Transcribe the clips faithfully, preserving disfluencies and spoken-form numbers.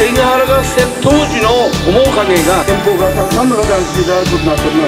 関ヶ原合戦当時の面影が遠方からたくさんの方に来ていただくことになっております。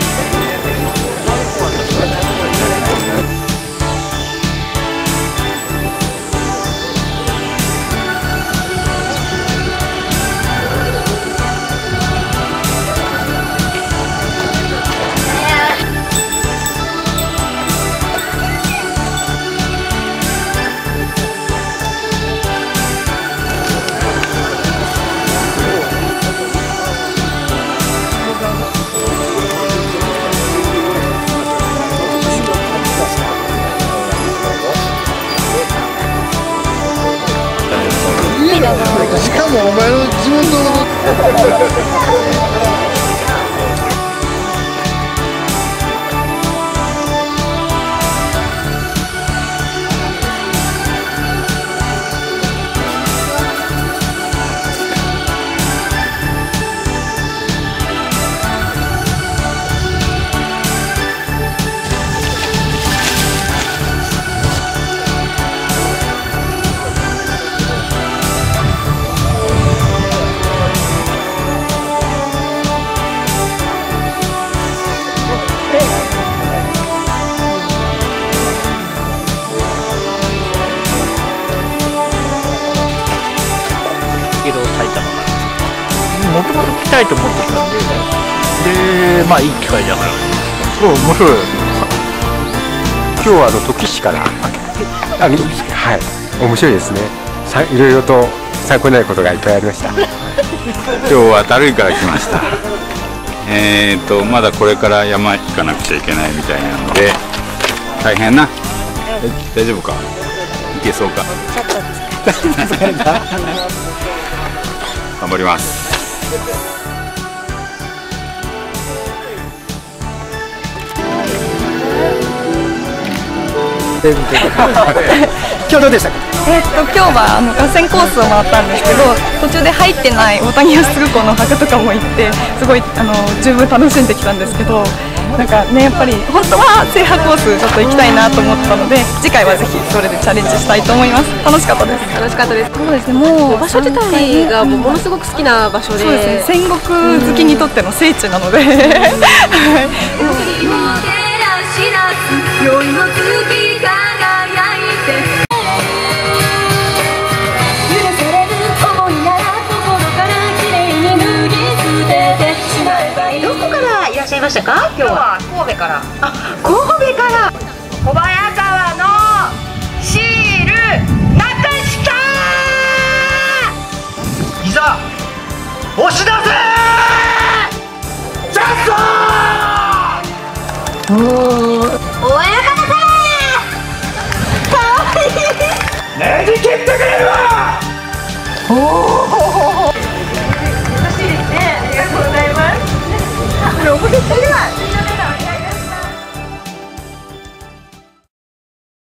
しかもお前の地元のもともと来たいと思ってたんで、で、まあいい機会だから。そう、面白い。 今日はあの土岐市から、あ、はい、面白いですね。さ、いろいろと参考になることがいっぱいありました。 今日はだるいから来ました。えっとまだこれから山行かなくちゃいけないみたいなので大変な。え、大丈夫か？いけそうか？頑張ります。 今日どうでしたか？ えっと今日はあの合戦コースを回ったんですけど、途中で入ってない大谷安嗣公の墓とかも行ってすごいあの十分楽しんできたんですけど、なんかねやっぱり本当は制覇コースちょっと行きたいなと思ったので、次回はぜひそれでチャレンジしたいと思います。楽しかったです。 楽しかったです。 そうですね、もう場所自体がものすごく好きな場所で、 そうですね、戦国好きにとっての聖地なので。 どこからいらっしゃいましたか？今日は神戸から。あ、神戸から。小早川のシール中下。 いざ押し出せチャンスおお、親方さん。 ねじ切ってくれるわ。 おお。